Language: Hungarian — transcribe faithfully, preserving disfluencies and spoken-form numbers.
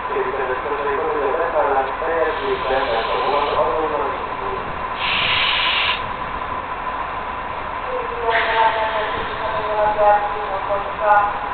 képviselőtől, hogy a beszállás teljesítve, mert a vonat azonnal indul. Thank you.